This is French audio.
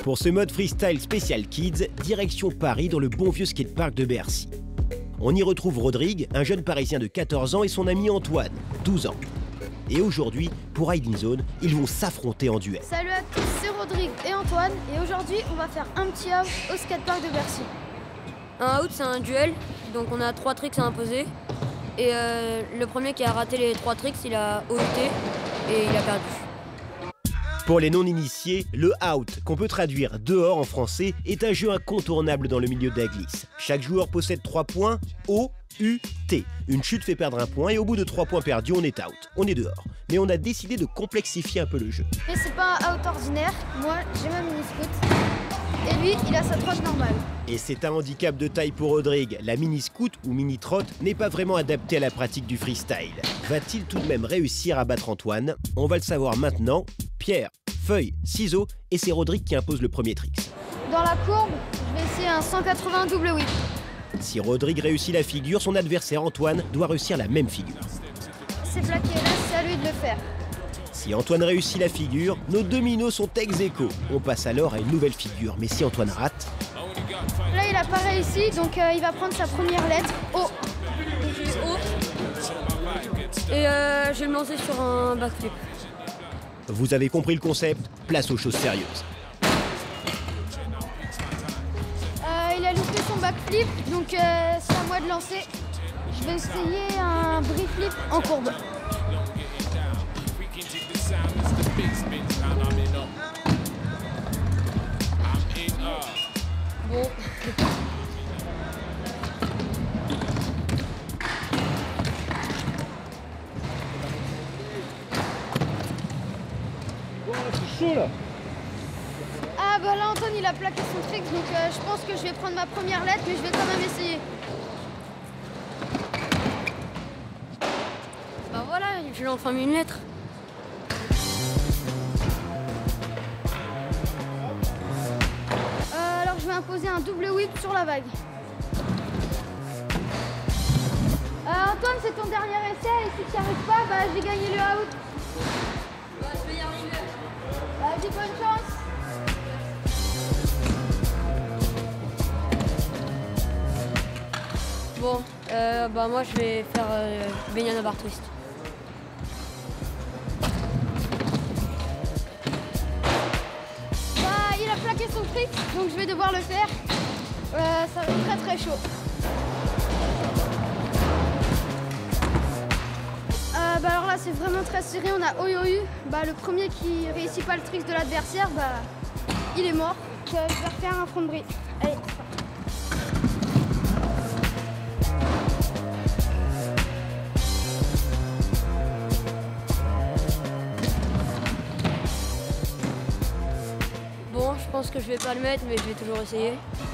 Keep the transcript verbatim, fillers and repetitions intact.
Pour ce mode freestyle spécial Kids, direction Paris dans le bon vieux skatepark de Bercy. On y retrouve Rodrigue, un jeune parisien de quatorze ans et son ami Antoine, douze ans. Et aujourd'hui, pour Hiding Zone, ils vont s'affronter en duel. Salut à tous, c'est Rodrigue et Antoine et aujourd'hui on va faire un petit out au skatepark de Bercy. Un out c'est un duel, donc on a trois tricks à imposer. Et euh, le premier qui a raté les trois tricks, il a outé et il a perdu. Pour les non-initiés, le out, qu'on peut traduire dehors en français, est un jeu incontournable dans le milieu de la glisse. Chaque joueur possède trois points, O, U, T. Une chute fait perdre un point et au bout de trois points perdus, on est out. On est dehors. Mais on a décidé de complexifier un peu le jeu. Mais c'est pas un out ordinaire, moi j'ai ma mini-scoot. Et lui, il a sa trotte normale. Et c'est un handicap de taille pour Rodrigue. La mini-scoot ou mini-trotte n'est pas vraiment adaptée à la pratique du freestyle. Va-t-il tout de même réussir à battre Antoine? On va le savoir maintenant. Pierre, feuille, ciseaux, et c'est Rodrigue qui impose le premier trick. Dans la courbe, je vais essayer un cent quatre-vingts double whip. Si Rodrigue réussit la figure, son adversaire Antoine doit réussir la même figure. C'est plaqué là, c'est à lui de le faire. Si Antoine réussit la figure, nos deux minots sont ex aequo. On passe alors à une nouvelle figure, mais si Antoine rate... Là il a pas réussi, donc euh, il va prendre sa première lettre, O. O. Et euh, je vais me lancer sur un backflip. Vous avez compris le concept? Place aux choses sérieuses. Euh, il a loupé son backflip, donc euh, c'est à moi de lancer. Je vais essayer un brick flip en courbe. Bon. C'est chaud là. Ah bah là Antoine il a plaqué son trick, donc euh, je pense que je vais prendre ma première lettre, mais je vais quand même essayer. Bah voilà, je lui ai enfin mis une lettre. Euh, alors je vais imposer un double whip sur la vague. Euh, Antoine, c'est ton dernier essai et si tu n'y arrives pas, bah j'ai gagné le out. Bah, je vais y arriver. Vas-y, bonne chance. Bon, euh, bah moi je vais faire euh, Banana Bar Twist. Bah, il a plaqué son trick, donc je vais devoir le faire. Euh, ça va être très très chaud. Euh, bah alors là c'est vraiment très serré, on a O U O U. Bah le premier qui réussit pas le trick de l'adversaire, bah il est mort. Donc, euh, je vais refaire un front de bris. Allez. Bon, je pense que je vais pas le mettre, mais je vais toujours essayer.